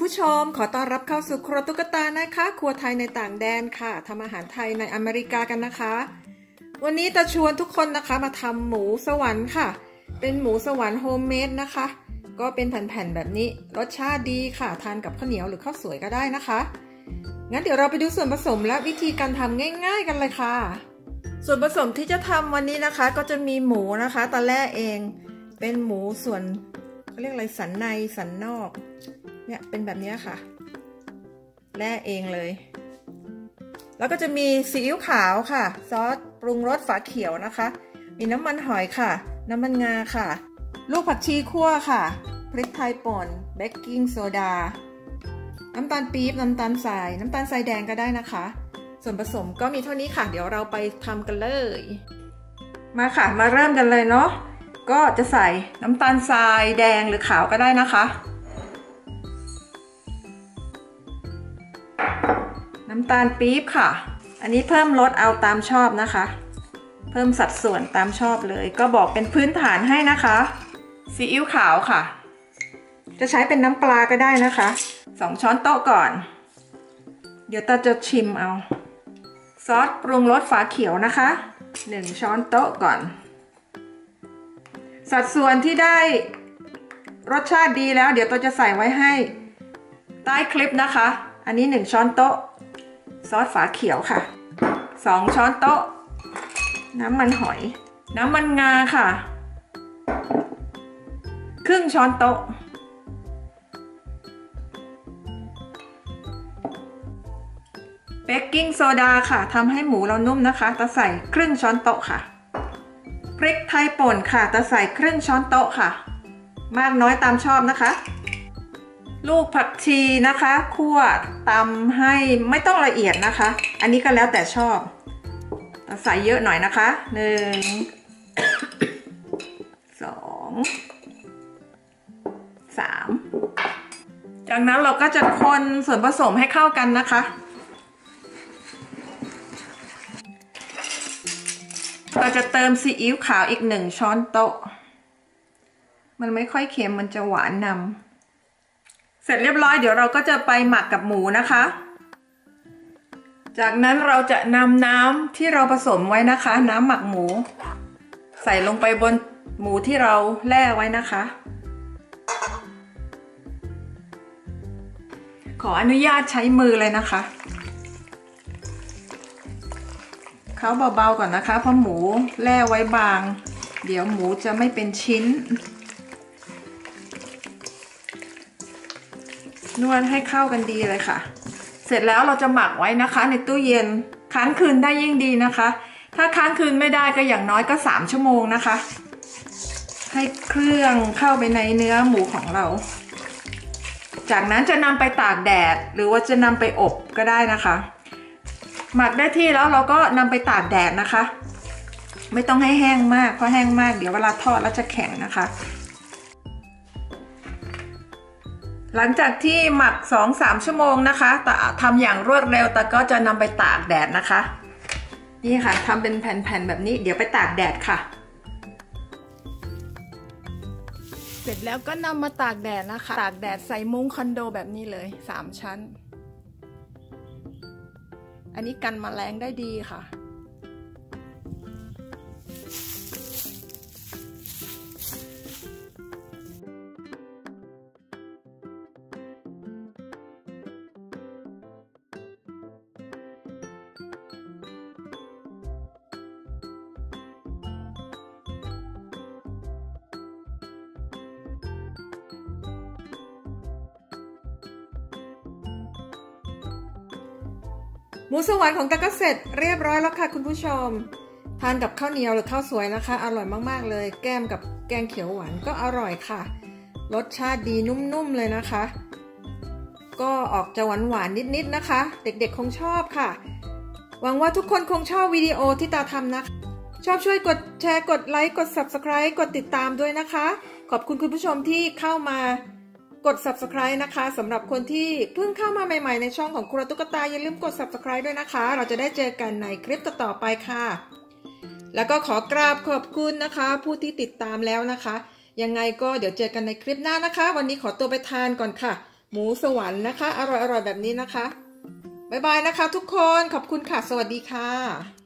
ผู้ชมขอต้อนรับเข้าสู่ครัวตุ๊กตานะคะครัวไทยในต่างแดนค่ะทำอาหารไทยในอเมริกากันนะคะวันนี้จะชวนทุกคนนะคะมาทำหมูสวรรค์ค่ะเป็นหมูสวรรค์โฮมเมดนะคะก็เป็นแผ่นๆแบบนี้รสชาติดีค่ะทานกับข้าวเหนียวหรือข้าวสวยก็ได้นะคะงั้นเดี๋ยวเราไปดูส่วนผสมและวิธีการทำง่ายๆกันเลยค่ะส่วนผสมที่จะทำวันนี้นะคะก็จะมีหมูนะคะตอนแรกเองเป็นหมูส่วนเขาเรียกอะไรสันในสันนอกเนี่ยเป็นแบบนี้ค่ะแล่เองเลยแล้วก็จะมีซีอิ๊วขาวค่ะซอสปรุงรสฝาเขียวนะคะมีน้ำมันหอยค่ะน้ำมันงาค่ะลูกผักชีคั่วค่ะพริกไทยป่นเบกกิ้งโซดาน้ำตาลปี๊บน้ำตาลทรายน้ำตาลทรายแดงก็ได้นะคะส่วนผสมก็มีเท่านี้ค่ะเดี๋ยวเราไปทำกันเลยมาค่ะมาเริ่มกันเลยเนาะก็จะใส่น้ำตาลทรายแดงหรือขาวก็ได้นะคะน้ำตาลปี๊บค่ะอันนี้เพิ่มรสเอาตามชอบนะคะเพิ่มสัดส่วนตามชอบเลยก็บอกเป็นพื้นฐานให้นะคะซีอิ๊วขาวค่ะจะใช้เป็นน้ำปลาก็ได้นะคะ2 ช้อนโต๊ะก่อนเดี๋ยวตาจะชิมเอาซอสปรุงรสฝาเขียวนะคะ1 ช้อนโต๊ะก่อนสัดส่วนที่ได้รสชาติดีแล้วเดี๋ยวตาจะใส่ไว้ให้ใต้คลิปนะคะอันนี้1 ช้อนโต๊ะซอสฝาเขียวค่ะ2 ช้อนโต๊ะน้ำมันหอยน้ำมันงาค่ะครึ่งช้อนโต๊ะเบกกิ้งโซดาค่ะทำให้หมูเรานุ่มนะคะตะใส่ครึ่งช้อนโต๊ะค่ะพริกไทยป่นค่ะตะใส่ครึ่งช้อนโต๊ะค่ะมากน้อยตามชอบนะคะลูกผักชีนะคะคั่วตำให้ไม่ต้องละเอียดนะคะอันนี้ก็แล้วแต่ชอบใส่เยอะหน่อยนะคะ1 2 3จากนั้นเราก็จะคนส่วนผสมให้เข้ากันนะคะเราจะเติมซีอิ๊วขาวอีก1 ช้อนโต๊ะมันไม่ค่อยเค็มมันจะหวานนำเสร็จเรียบร้อยเดี๋ยวเราก็จะไปหมักกับหมูนะคะจากนั้นเราจะนำน้ำที่เราผสมไว้นะคะน้ำหมักหมูใส่ลงไปบนหมูที่เราแล่ไว้นะคะขออนุญาตใช้มือเลยนะคะเขาเบาๆก่อนนะคะเพราะหมูแล่ไว้บางเดี๋ยวหมูจะไม่เป็นชิ้นนวดให้เข้ากันดีเลยค่ะเสร็จแล้วเราจะหมักไว้นะคะในตู้เย็นค้างคืนได้ยิ่งดีนะคะถ้าค้างคืนไม่ได้ก็อย่างน้อยก็3 ชั่วโมงนะคะให้เครื่องเข้าไปในเนื้อหมูของเราจากนั้นจะนำไปตากแดดหรือว่าจะนำไปอบก็ได้นะคะหมักได้ที่แล้วเราก็นำไปตากแดดนะคะไม่ต้องให้แห้งมากเพราะแห้งมากเดี๋ยวเวลาทอดแล้วจะแข็งนะคะหลังจากที่หมัก 2-3 ชั่วโมงนะคะแต่ทำอย่างรวดเร็วแต่ก็จะนำไปตากแดดนะคะนี่ค่ะทำเป็นแผ่นๆแบบนี้เดี๋ยวไปตากแดดค่ะเสร็จแล้วก็นำมาตากแดดนะคะตากแดดใส่มุ้งคอนโดแบบนี้เลย3 ชั้นอันนี้กันแมลงได้ดีค่ะหมูสวรรค์ของตาก็เสร็จเรียบร้อยแล้วค่ะคุณผู้ชมทานกับข้าวเหนียวหรือข้าวสวยนะคะอร่อยมากๆเลยแก้มกับแกงเขียวหวานก็อร่อยค่ะรสชาติดีนุ่มๆเลยนะคะก็ออกจะหวานๆนิดๆนะคะเด็กๆคงชอบค่ะหวังว่าทุกคนคงชอบวิดีโอที่ตาทำนะชอบช่วยกดแชร์กดไลค์กด Subscribe กดติดตามด้วยนะคะขอบคุณคุณผู้ชมที่เข้ามากด Subscribe นะคะสำหรับคนที่เพิ่งเข้ามาใหม่ๆในช่องของครัวตุ๊กตาอย่าลืมกด Subscribe ด้วยนะคะเราจะได้เจอกันในคลิปต่อๆไปค่ะแล้วก็ขอกราบขอบคุณนะคะผู้ที่ติดตามแล้วนะคะยังไงก็เดี๋ยวเจอกันในคลิปหน้านะคะวันนี้ขอตัวไปทานก่อนค่ะหมูสวรรค์นะคะอร่อยๆแบบนี้นะคะบ๊ายบายนะคะทุกคนขอบคุณค่ะสวัสดีค่ะ